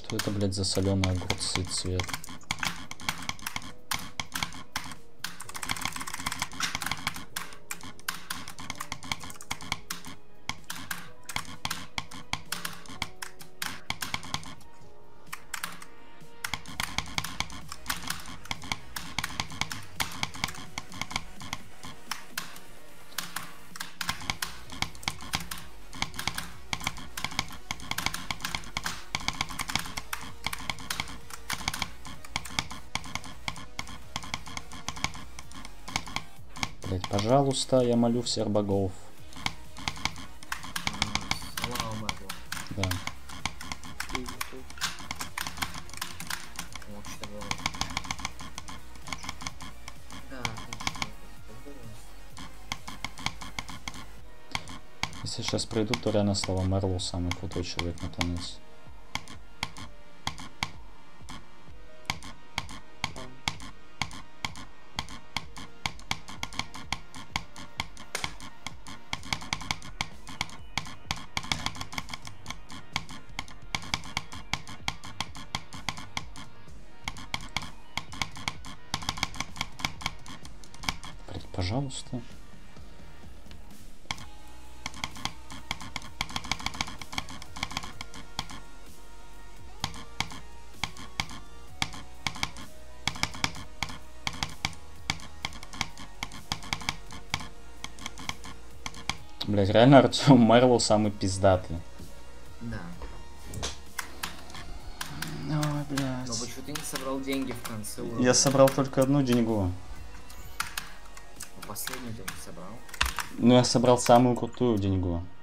Что это, блядь, за соленые огурцы цвет? Блядь, пожалуйста, я молю всех богов. Да. Если сейчас пройду, то реально Слава Мерлоу самый крутой человек на планете. Блядь, пожалуйста. Блять, реально Артем Мерлоу самый пиздатый. Да. Ой, блядь. Но почему ты не собрал деньги в конце уровня? Я собрал только одну деньгу. А последнюю ты не собрал? Ну, я собрал самую крутую деньгу.